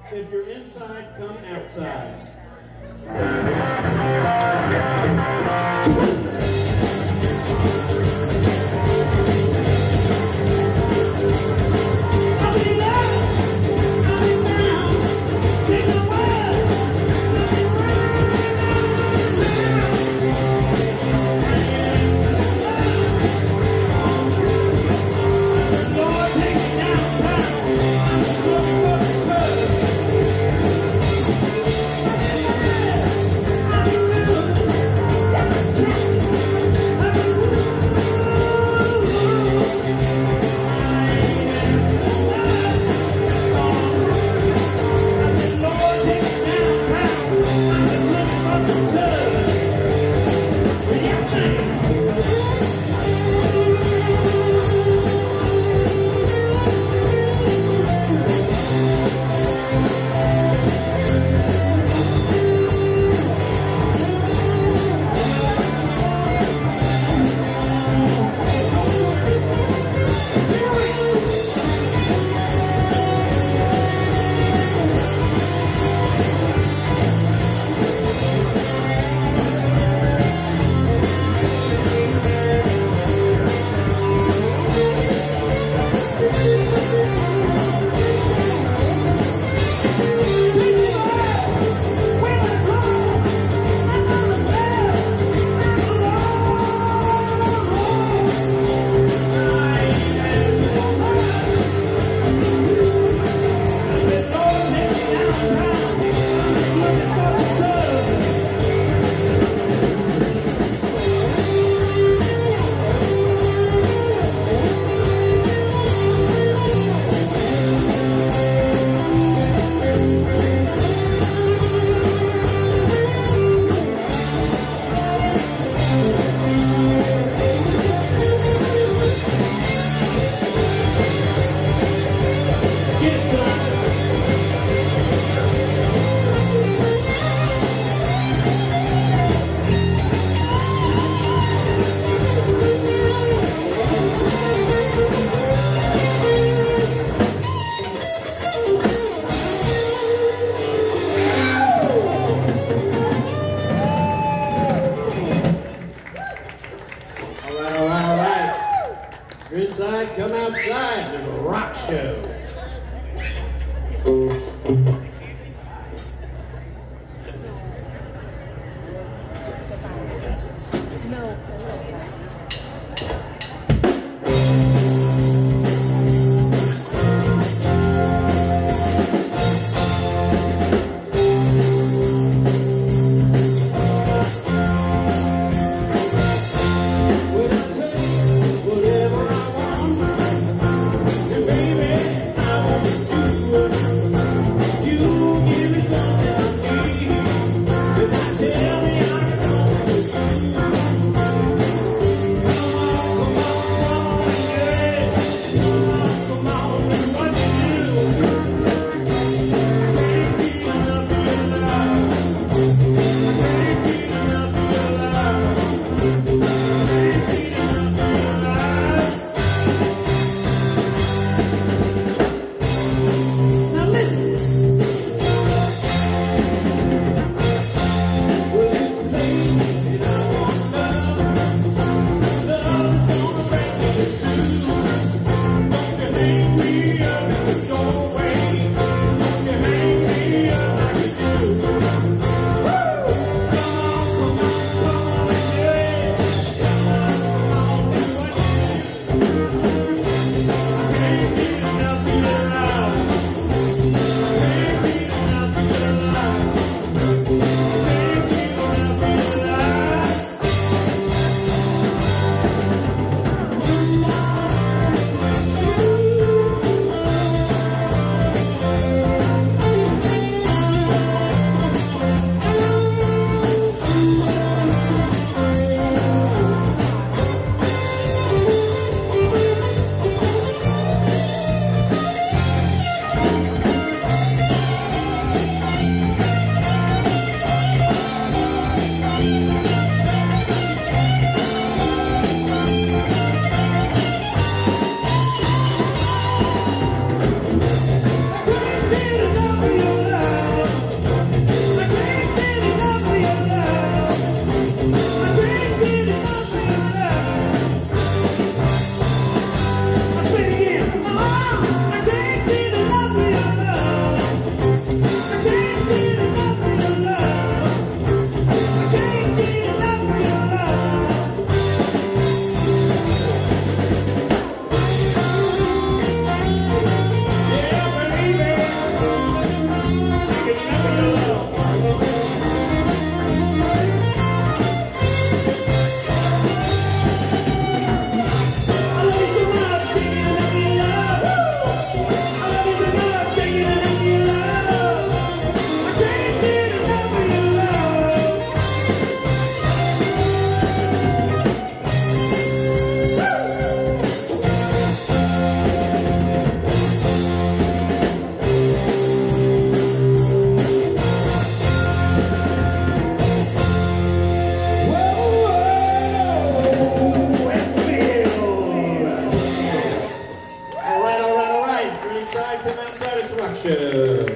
If you're inside, come outside. Come outside, there's a rock show. You rock show.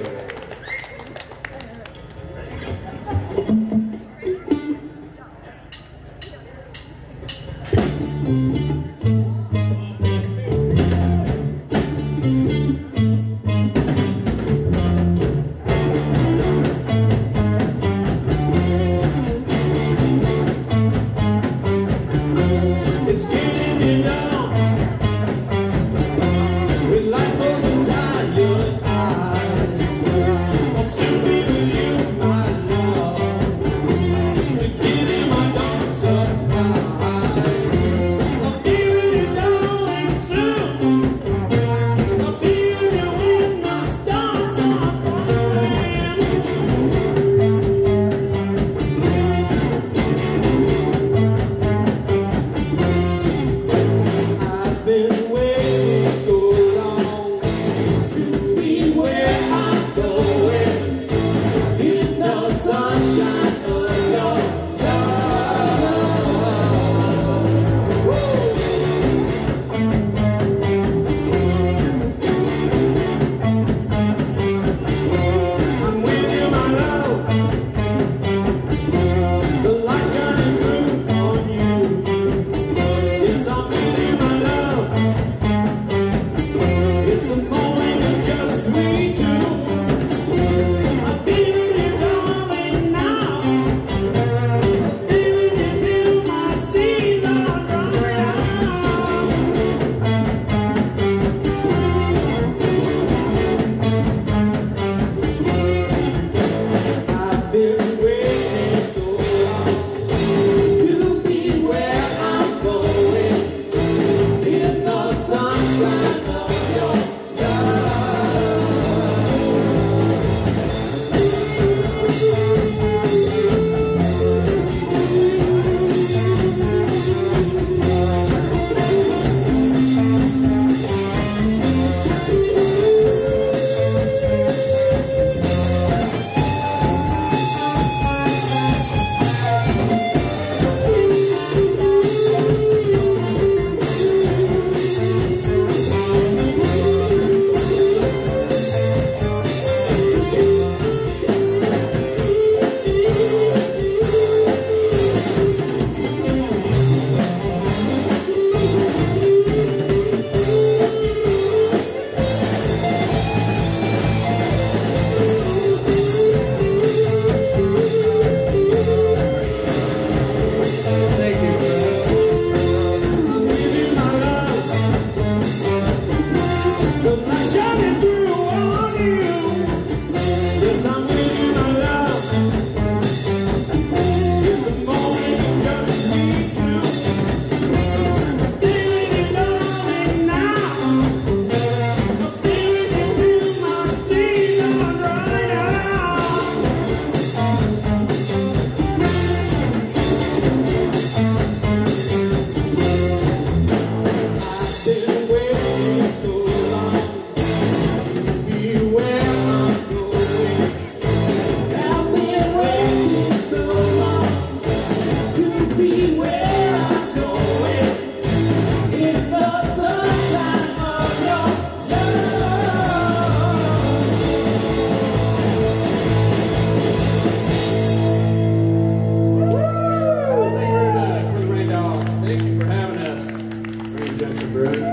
Junction Brewing.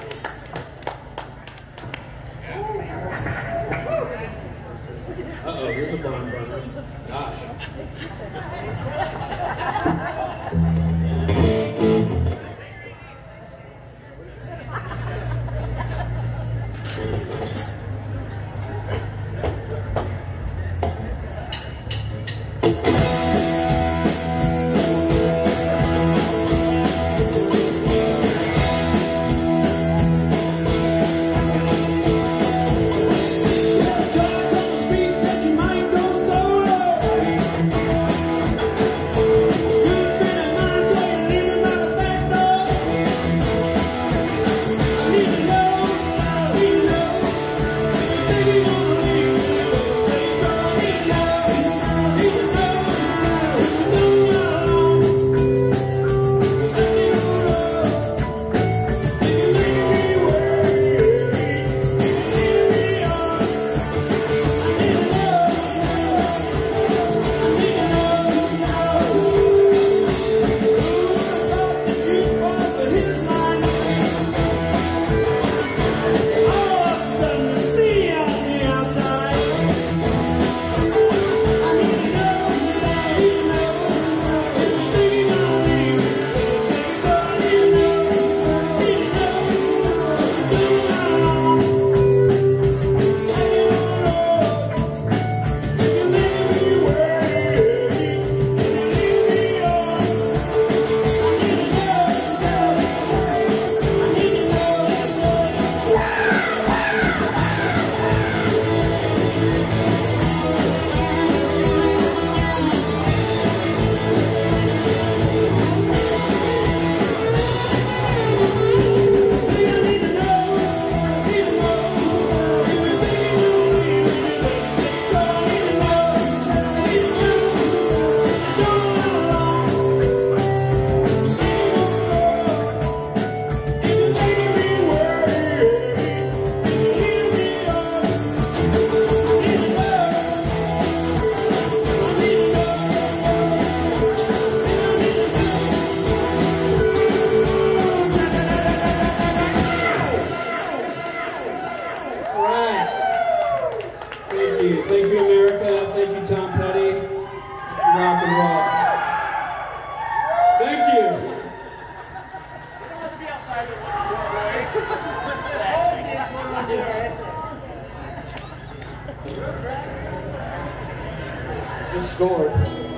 Uh-oh, here's a barn burner. Gosh. you. Thank you, America. Thank you, Tom Petty. Rock and roll. Thank you. Just scored.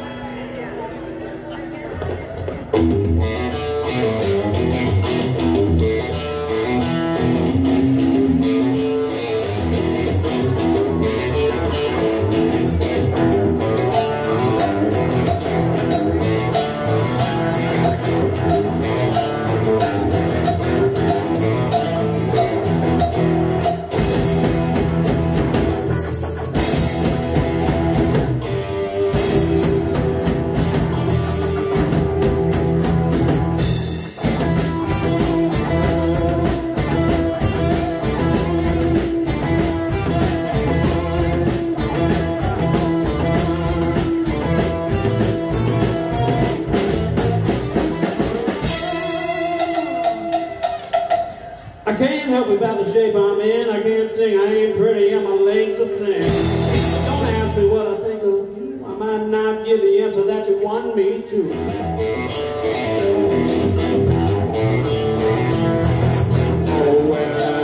I can't help about the shape I'm in. I can't sing, I ain't pretty, and my legs are thin. Don't ask me what I think of you. I might not give the answer that you want me to. Oh well.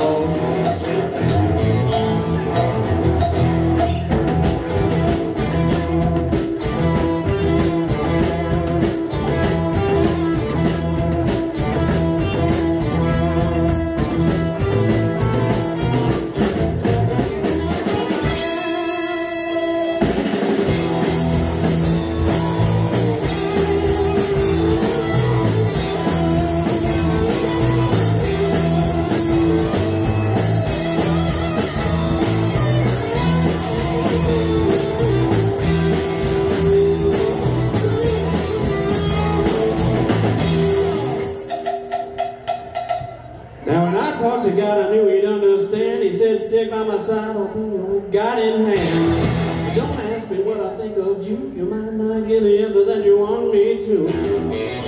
Now when I talked to God, I knew he'd understand. He said, stick by my side, I'll be your guiding hand. But don't ask me what I think of you. You might not get the answer that you want me to.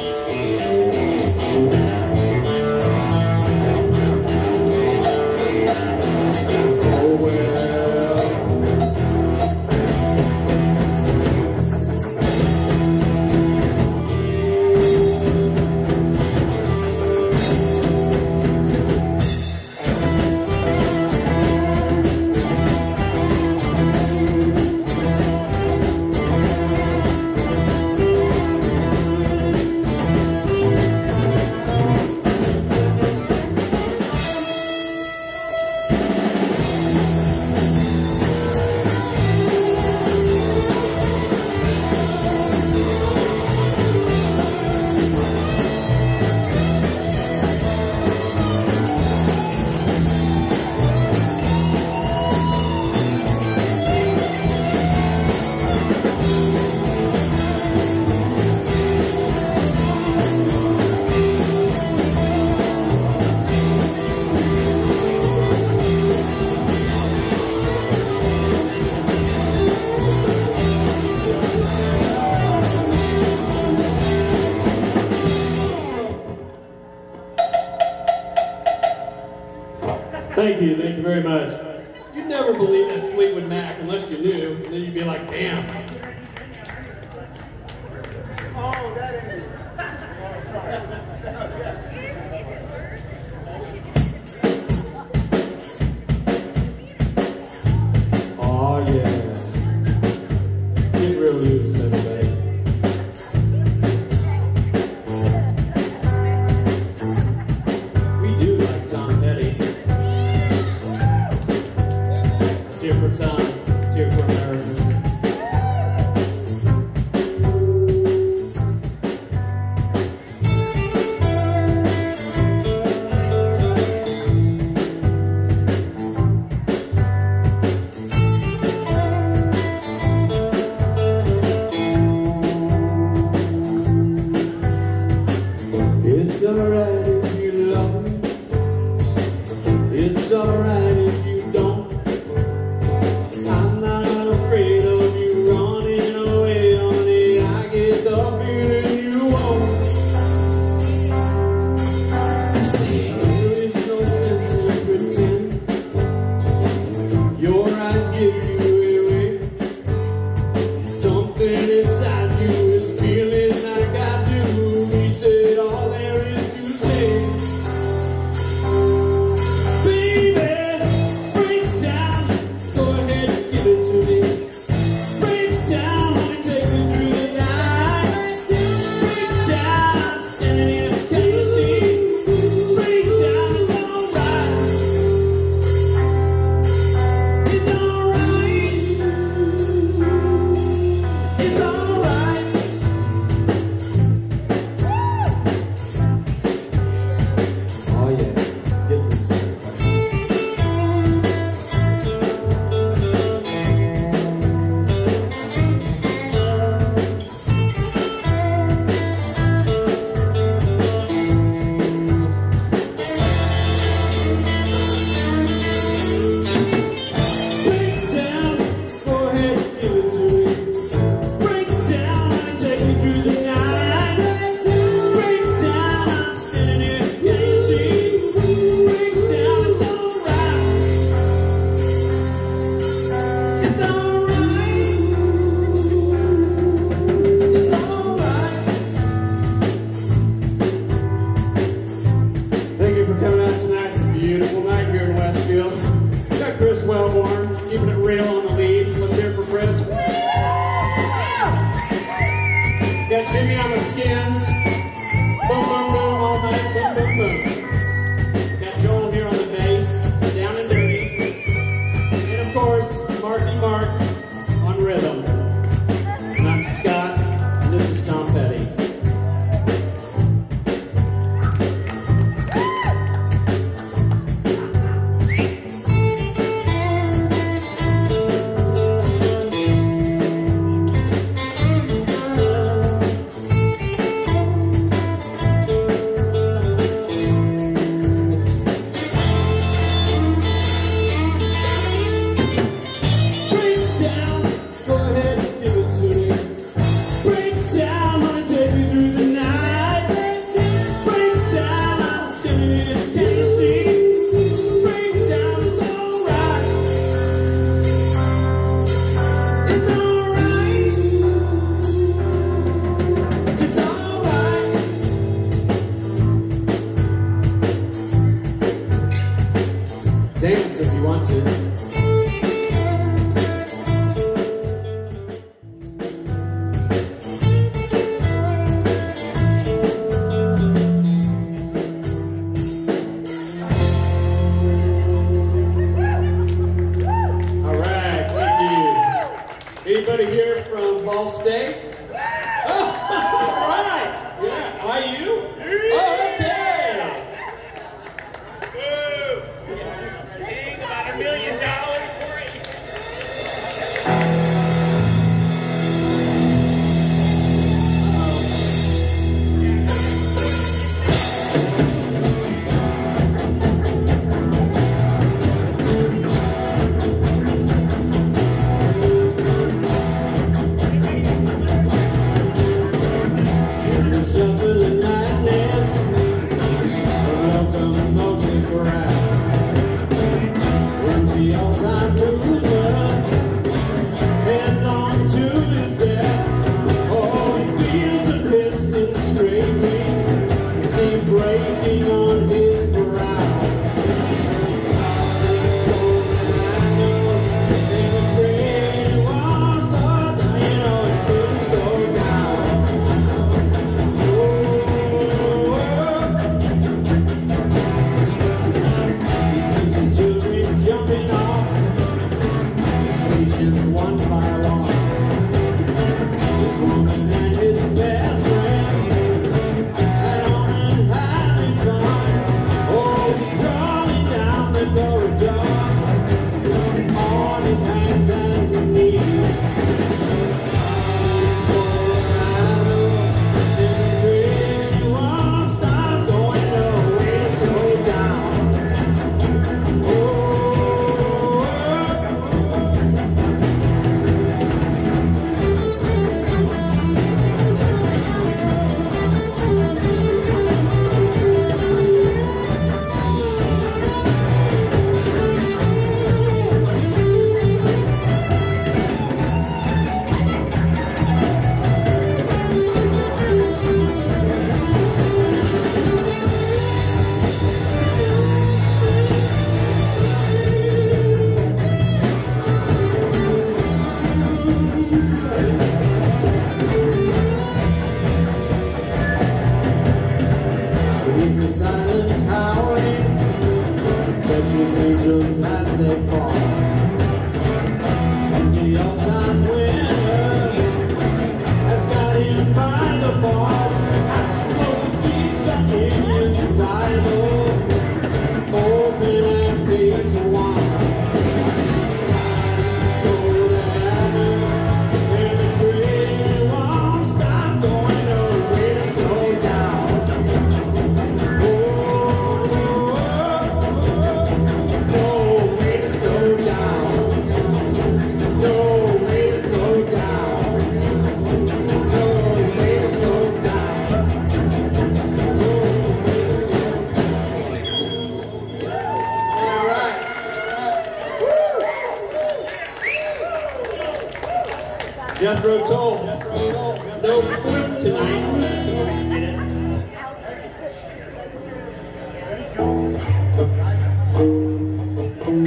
Oh well. Thank you very much. You'd never believe that's Fleetwood Mac unless you knew, and then you'd be like, damn. Oh, that is. Oh yeah. Get real loose, everybody. We do like Tom Petty. Let's hear for Tom. Let's hear for America. It's alright if you love me. It's alright if you don't. I'm not right here in Westfield. We got Chris Wellborn, keeping it real on the lead. Let's hear it for Chris. Got Jimmy on the skins. Boom, boom, boom, all night. Boom, boom, boom. Got Joel here on the bass, down and dirty. And of course, Marky Mark on rhythm. And I'm Scott, and this is Tom Petty. Dance if you want to. All right, thank you. Anybody here from Ball State? Oh, all right. Yeah, IU? Oh, okay. About $1 million for it. Shuffling lightness, a locomotive ride. Runs the all-time loser, headlong to his death. Oh, he feels the piston scraping, steam breaking on his brow. And the train won't slow down, you know it couldn't slow down. Jumping off the stations one by one. His woman and his best friend at home and having fun. Oh, he's crawling down the corridor on his hands and knees. And the train won't stop going nowhere to slow down. He's a silent howling, catches angels as they fall. And the all-time winner has got him by the balls. Outspoken beats opinions Bible, open at page 1. Go to heaven, and the train won't stop going nowhere to slow down. Death Row Toll. No flip tonight. So,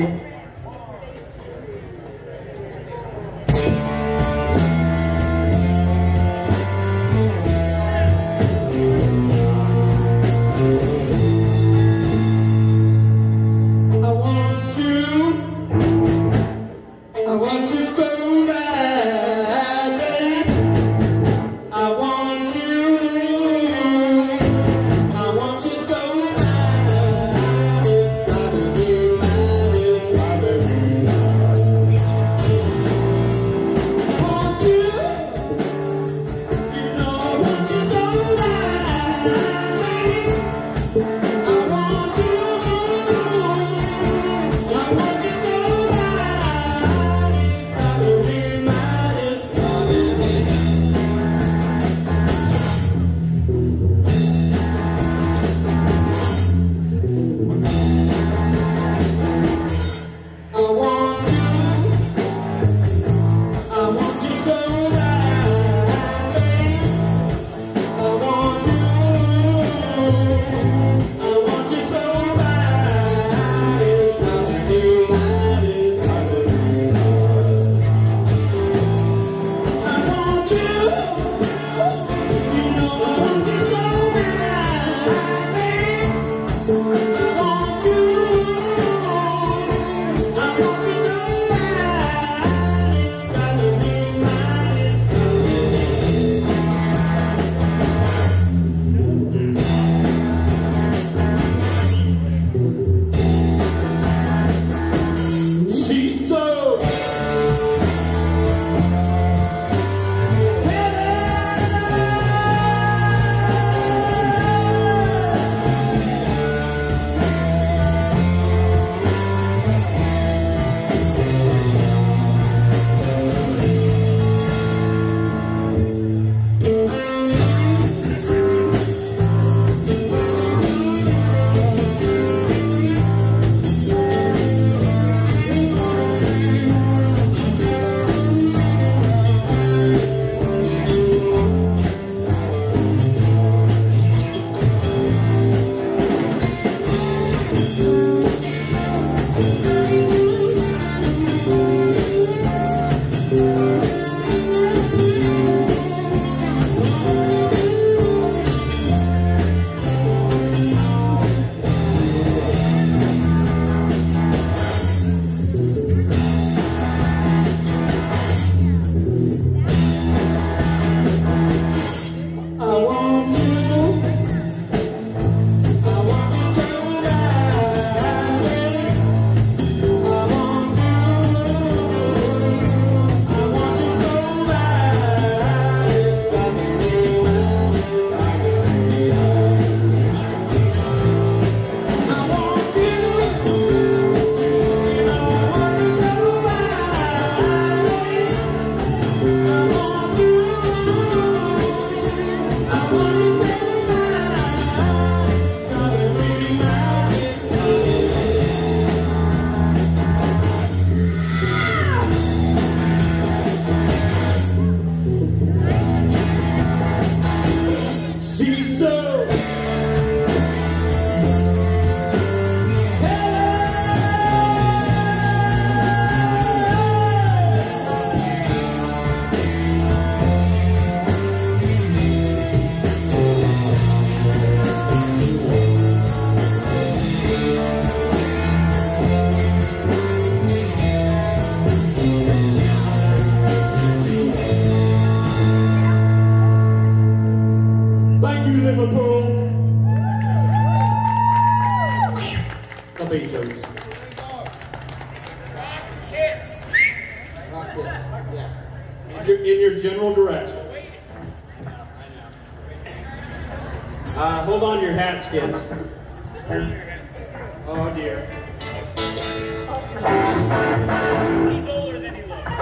In your general direction. Hold on to your hat, Skins. Oh dear. He's older than he looks.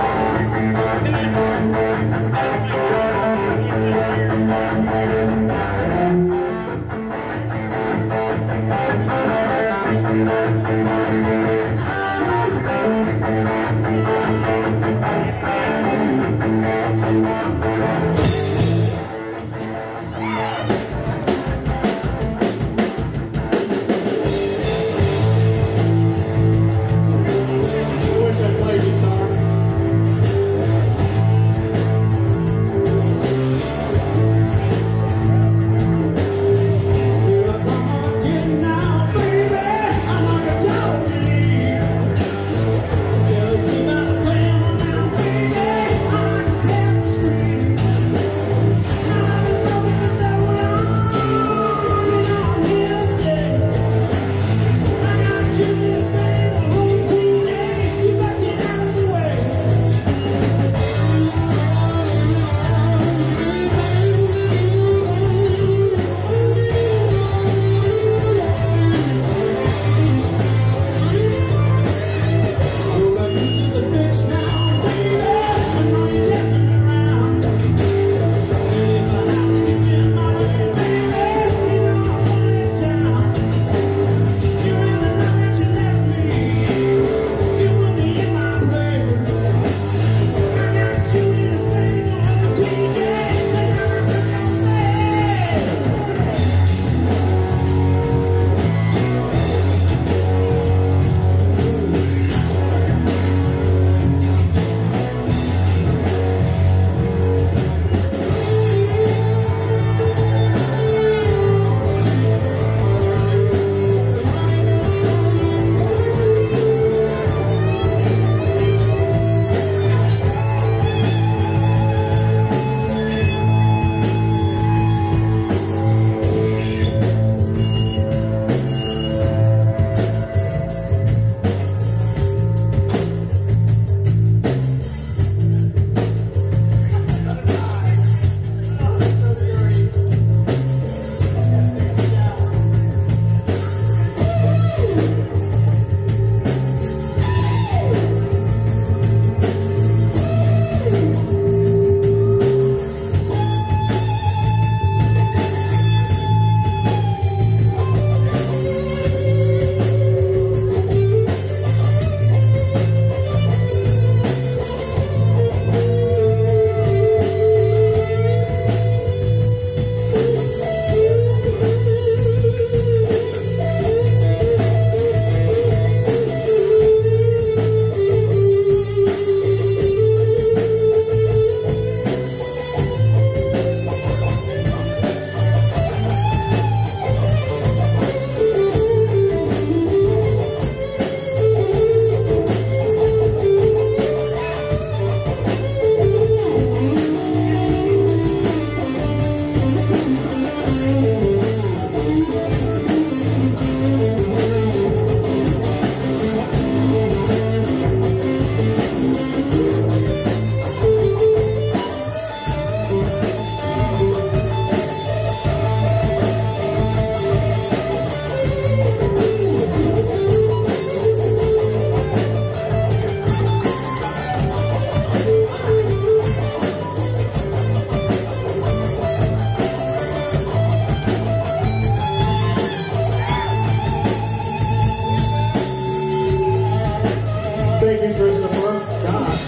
Thank you, Christopher. Gosh.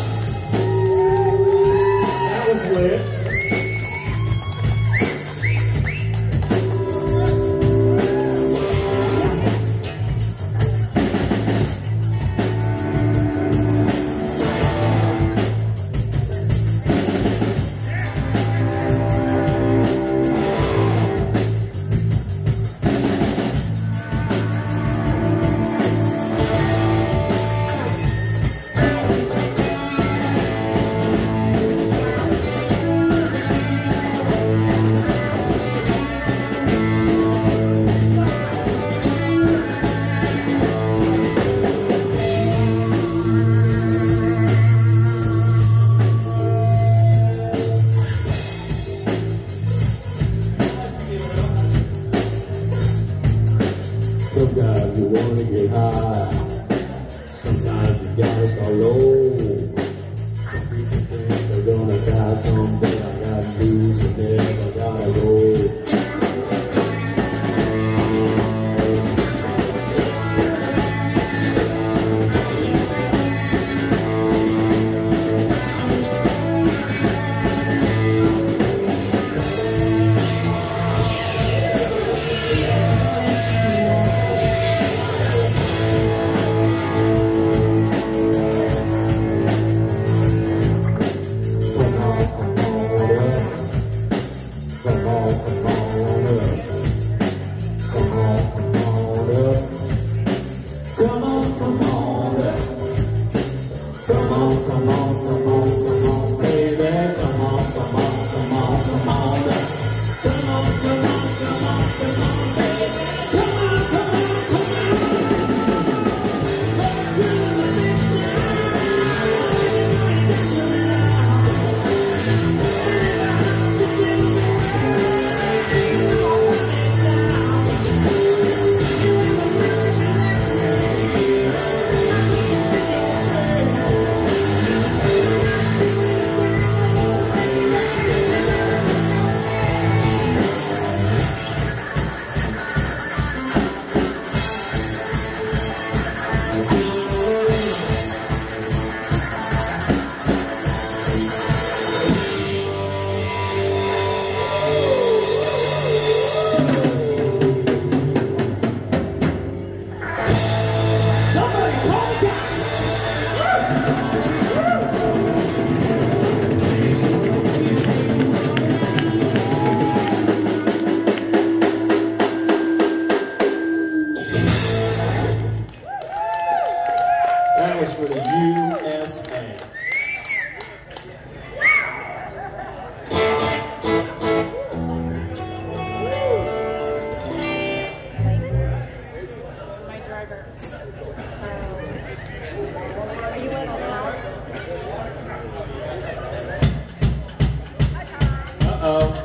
That was lit. Sometimes you wanna get high, sometimes you gotta start low. Some people think they're gonna die someday. I gotta do some never gotta go. That was for the USA. My driver. Are you in now? Uh-oh.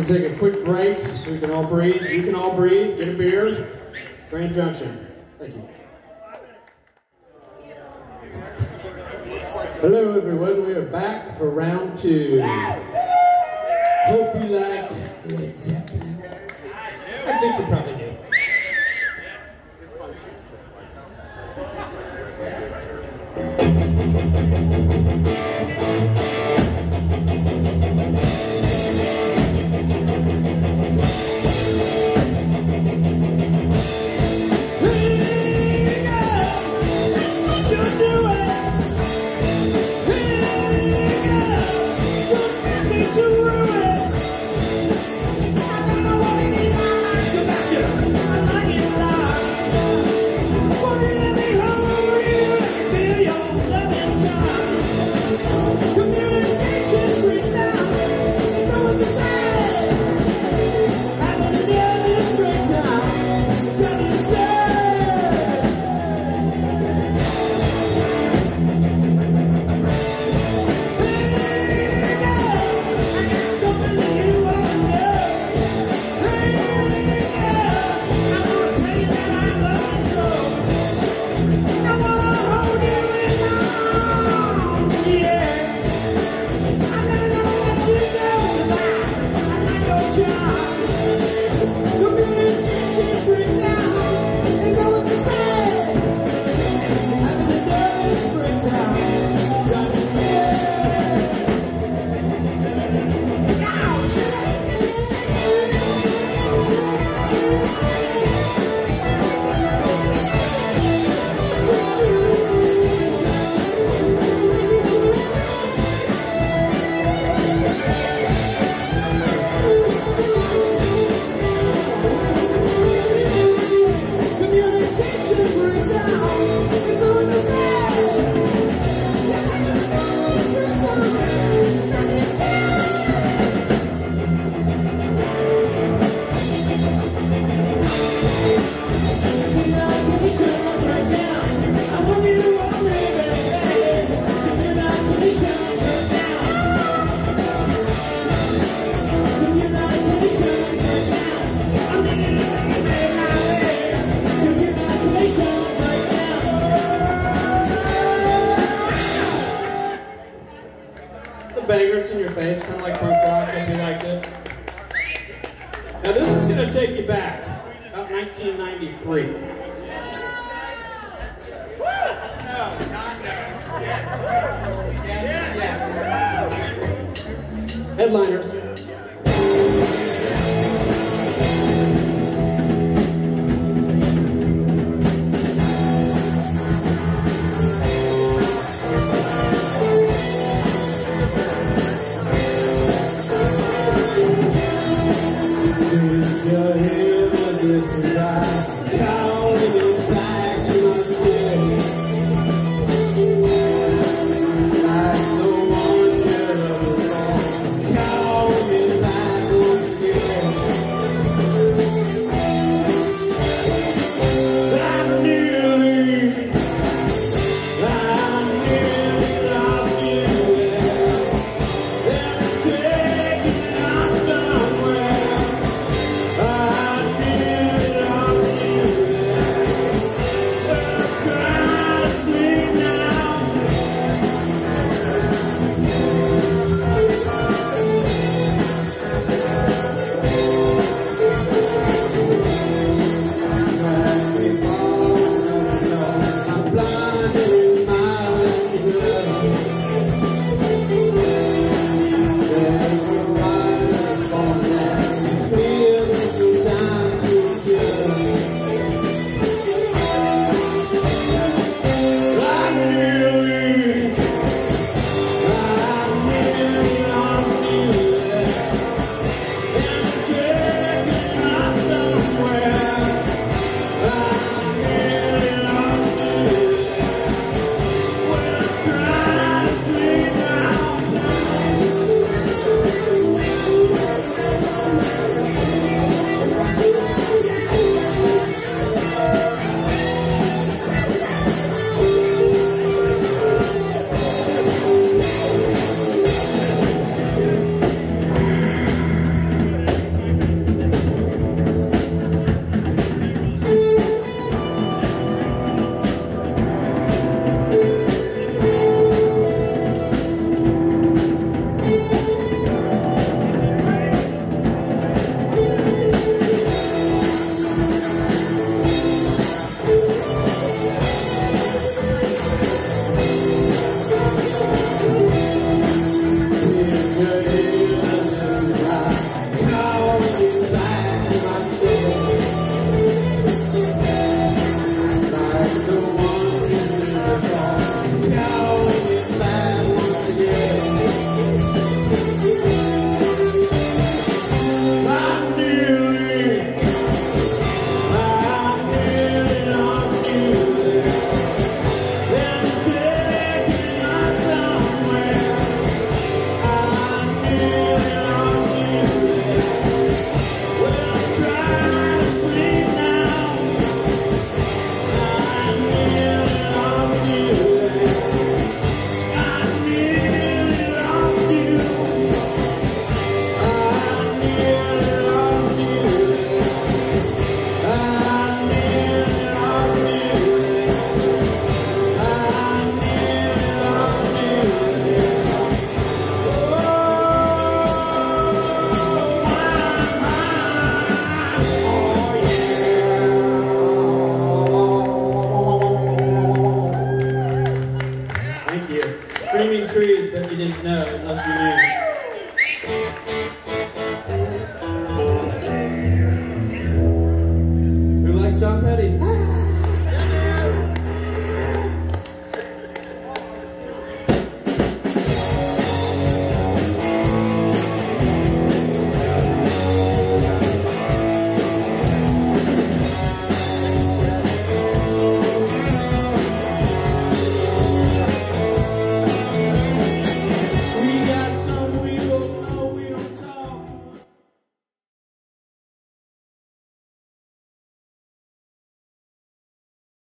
Take a quick break so we can all breathe. You can all breathe. Get a beer. Grand Junction. Thank you. Hello, everyone. We are back for round 2. Hope you like Led Zeppelin. I think you probably do. Bangers in your face, kind of like punk rock, if you liked it. Now this is going to take you back, about 1993. Headliners. John Petty.